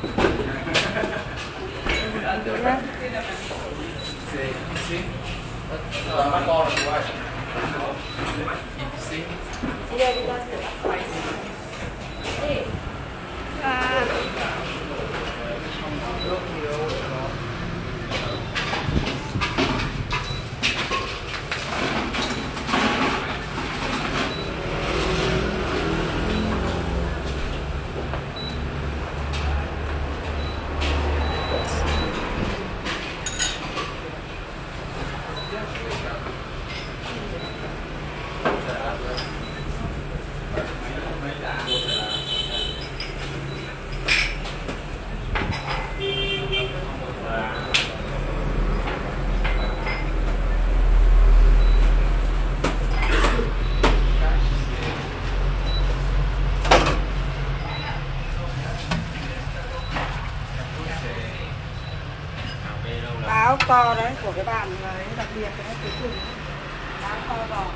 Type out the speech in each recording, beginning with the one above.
Áo to đấy của cái bàn đấy, đặc biệt cái cuối cùng áo to giò.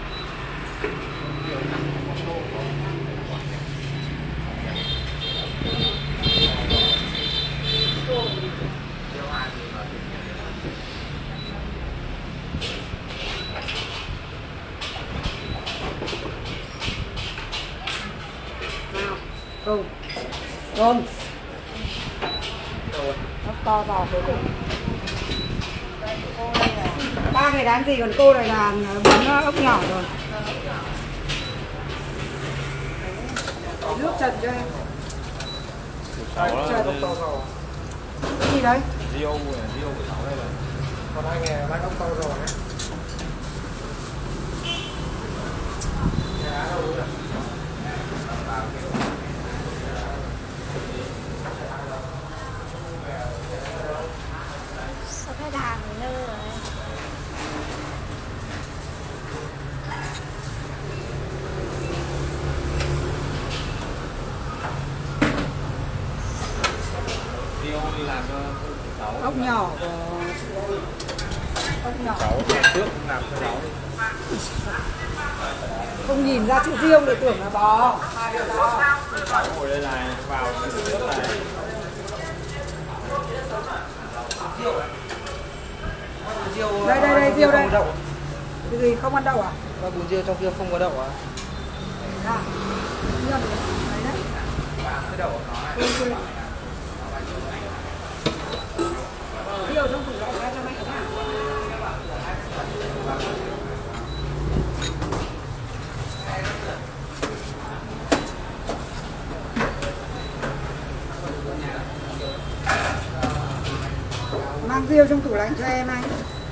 Không không áo to giò cuối cùng. Ba người đám gì còn cô này là bún ốc nhỏ rồi. Nước trần cho em. Trần. Cái gì đấy? Rio của cháu đây rồi. Còn anh nghe bác ốc to rồi đấy. Giá đâu rồi? Sao khách hàng nữa rồi? Rio đi làm cho cháu. Ốc nhỏ của ốc nhỏ. Cháu trước làm cho cháu đi. Không nhìn ra chữ riêng để tưởng là bò. Hai cái bò. Cháu ngồi đây này, vào cái nước này. Đây riêu đây. Cái gì không ăn đậu à? Bác bún riêu trong kia không có đậu à? À. Đấy đấy. Cái đậu của nó này. Riêu trong tủ lạnh ra cho mẹ nhá. Mang riêu trong tủ lạnh cho em anh.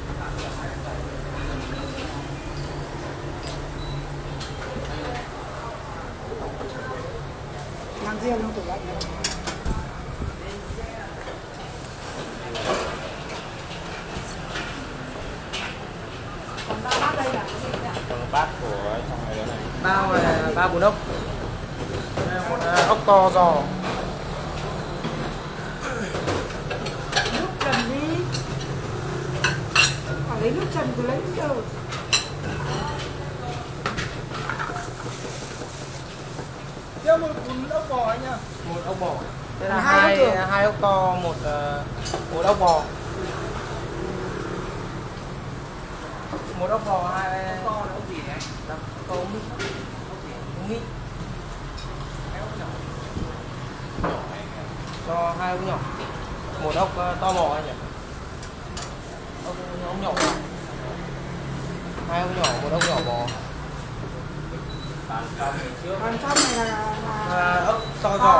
Mang riêu trong tủ lạnh này. Còn ba bát đây là cái gì ạ? Còn bát của trong này nữa này. Bao là ba bún ốc. Một ốc to giò. Nước trần đi. Phải lấy nước trần rồi lấy nước rồi. Cho một bún ốc bò anh nhá. Một ốc bò. Thế là Hai hai ốc to, một ốc bò. Một ốc bò, hai ốc to là ốc gì đấy? Ốc mít. Ốc mít. Cho hai ốc nhỏ. Một ốc to bò anh nhỉ? Ốc nhỏ à? Hai ốc nhỏ, một ốc nhỏ bò. Còn trong này là Ốc to giò.